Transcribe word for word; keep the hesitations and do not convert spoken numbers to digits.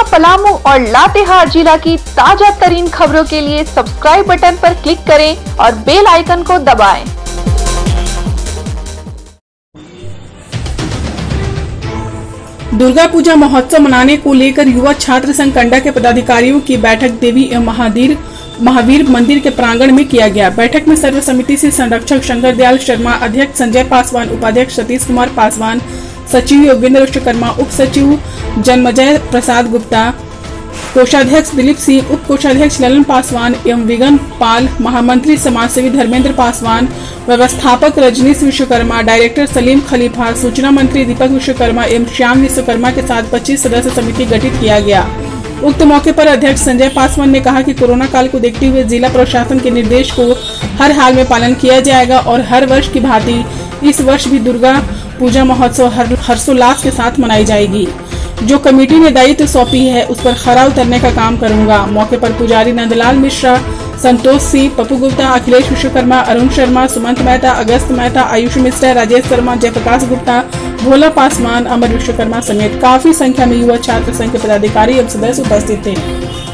पलामू और लातेहार जिला की ताजा तरीन खबरों के लिए सब्सक्राइब बटन पर क्लिक करें और बेल आइकन को दबाएं। दुर्गा पूजा महोत्सव मनाने को लेकर युवा छात्र संघ कंडा के पदाधिकारियों की बैठक देवी एवं महावीर महावीर मंदिर के प्रांगण में किया गया। बैठक में सर्व समिति से संरक्षक शंकर दयाल शर्मा, अध्यक्ष संजय पासवान, उपाध्यक्ष सतीश कुमार पासवान, सचिव योगेंद्र विश्वकर्मा, उप सचिव जन्मजय प्रसाद गुप्ता, कोषाध्यक्ष दिलीप सिंह, उप कोषाध्यक्ष ललन पासवान एवं विगन पाल, महामंत्री समाजसेवी धर्मेंद्र पासवान, व्यवस्थापक रजनीश विश्वकर्मा, डायरेक्टर सलीम खलीफा, सूचना मंत्री दीपक विश्वकर्मा एवं श्याम विश्वकर्मा के साथ पच्चीस सदस्य समिति गठित किया गया। उक्त मौके पर अध्यक्ष संजय पासवान ने कहा कि कोरोना काल को देखते हुए जिला प्रशासन के निर्देश को हर हाल में पालन किया जाएगा और हर वर्ष की भांति इस वर्ष भी दुर्गा पूजा महोत्सव हर्षोल्लास के साथ मनाई जाएगी। जो कमेटी ने दायित्व सौंपी है उस पर खरा उतरने का काम करूंगा। मौके पर पुजारी नंदलाल मिश्रा, संतोष सिंह, पप्पू गुप्ता, अखिलेश विश्वकर्मा, अरुण शर्मा, सुमंत मेहता, अगस्त मेहता, आयुष मिश्रा, राजेश शर्मा, जयप्रकाश गुप्ता, भोला पासवान, अमर विश्वकर्मा समेत काफी संख्या में युवा छात्र संघ के पदाधिकारी एवं सदस्य उपस्थित थे।